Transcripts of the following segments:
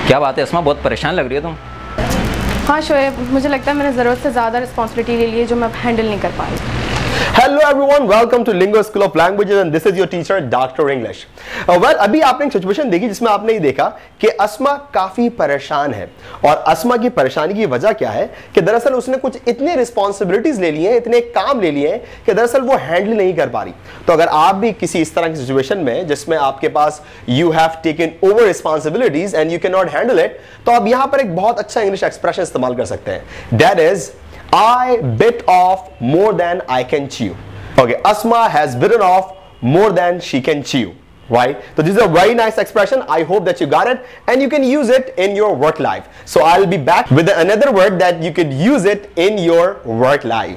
क्या बात है अस्मा, बहुत परेशान लग रही हो तुम। हाँ शोएब, मुझे लगता है मैंने ज़रूरत से ज़्यादा रिस्पॉन्सिबिलिटी ले ली है जो मैं हैंडल नहीं कर पा रही। Hello everyone, welcome to Lingo School of Languages and this is your teacher Dr. English. Well, अभी आपने एक सिचुएशन देखी जिसमें आपने ये देखा कि अस्मा काफी परेशान है और अस्मा की परेशानी की वजह क्या है कि दरअसल उसने कुछ इतने रिस्पॉन्सिबिलिटीज ले लिए हैं, इतने काम ले लिए हैं कि दरअसल वो हैंडल नहीं कर पा रही। तो अगर आप भी किसी इस तरह की सिचुएशन में जिसमें आपके पास you have taken over responsibilities and you can not handle it, तो आप यहां पर एक बहुत अच्छा इंग्लिश एक्सप्रेशन इस्तेमाल कर सकते हैं। That is I bit off more than I can chew. Okay, Asma has bitten off more than she can chew. Right? So this is a very nice expression. I hope that you got it and you can use it in your work life. So I'll be back with another word that you could use it in your work life.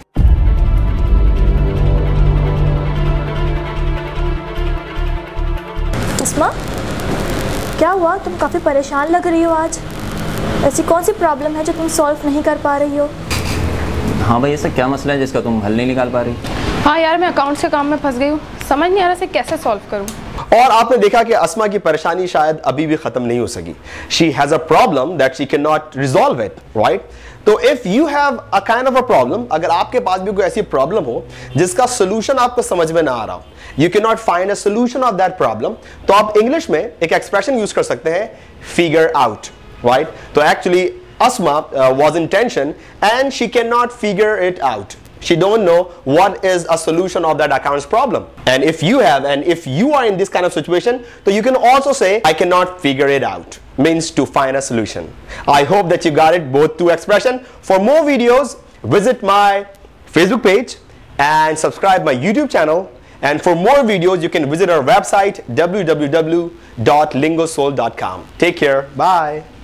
Asma, क्या हुआ? तुम काफ़ी परेशान लग रही हो आज। ऐसी कौन सी प्रॉब्लम है जो तुम सॉल्व नहीं कर पा रही हो? हाँ भाई, ऐसा क्या मसला है जिसका तुम हल नहीं निकाल पा रही? हाँ यार, मैं अकाउंट्स के काम में फंस गई हूँ, समझ नहीं आ रहा इसे कैसे सॉल्व करूँ। और आपने देखा कि अस्मा की परेशानी शायद अभी भी खत्म नहीं हो सकी। She has a problem that she cannot resolve it, right? तो if you have a kind of a problem, अगर आपके पास भी कोई ऐसी प्रॉब्लम हो जिसका सोल्यूशन आपको समझ में ना आ रहा हो, you cannot find a solution of that problem, तो आप इंग्लिश में एक एक्सप्रेशन यूज कर सकते हैं, figure out, right? तो actually Asma was in tension and she cannot figure it out. She don't know what is a solution of that account's problem. And if you are in this kind of situation, so you can also say I cannot figure it out. Means to find a solution. I hope that you got it, both two expression. For more videos, visit my Facebook page and subscribe my YouTube channel. And for more videos, you can visit our website www.lingosoul.com. Take care. Bye.